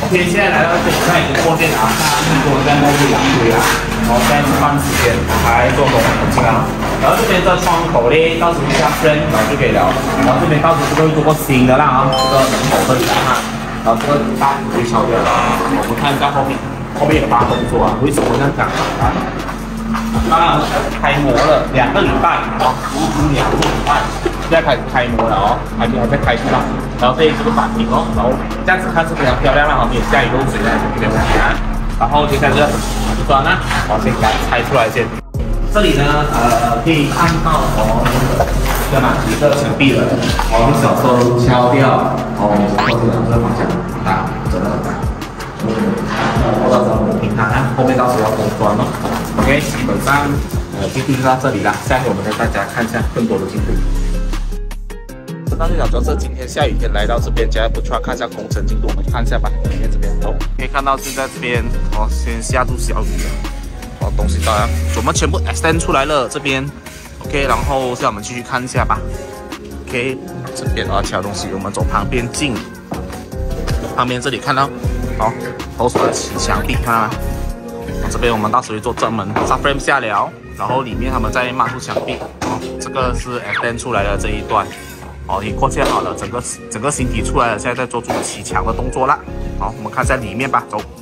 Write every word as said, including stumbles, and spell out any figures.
OK， 现在来到这里，现在已经过电了啊，很多人在摸鱼养龟啊。然后现在吃饭时间，还做工很紧啊。然后这边的窗口呢，到时候下 frame，然后就可以了。然后这边到时候会做个新的啦啊，这个门口这里啊，然后这个大可以敲掉了。我们看一下后面，后面有大动作啊，为什么这样讲啊？啊，开模了两个礼拜啊，两个礼拜。 现在开始开模了哦，还没还在开出来。然后这里是个板顶哦，然后这样子看是非常漂亮啦，没有下雨漏水的，没有问题啊。然后接下来这个砖呢，我先给它拆出来先。这里呢，呃，可以看到哦，对吗？一个墙壁了，我们小时候敲掉，哦，后面这个方向很大，真的很大。我到时候我平摊啊，后面到时候要工砖哦。OK， 基本上呃进度就到这里了，下面我们带大家看一下更多的进度。 那就讲说是今天下雨天来到这边，加不出来看一下工程进度，我们看一下吧。里面这边哦，可以看到现在这边哦，先下住小雨了，哦，东西当然我们全部 extend 出来了这边 ，OK， 然后现在我们继续看一下吧。OK， 这边啊，其他东西我们走旁边进，旁边这里看到，好，都是墙壁，看到吗？这边我们到时候会做专门 subframe 下了，然后里面他们再抹出墙壁，哦，这个是 extend 出来的这一段。 哦，已扩建好了，整个整个形体出来了，现在在做主砌墙的动作了。好，我们看一下里面吧，走。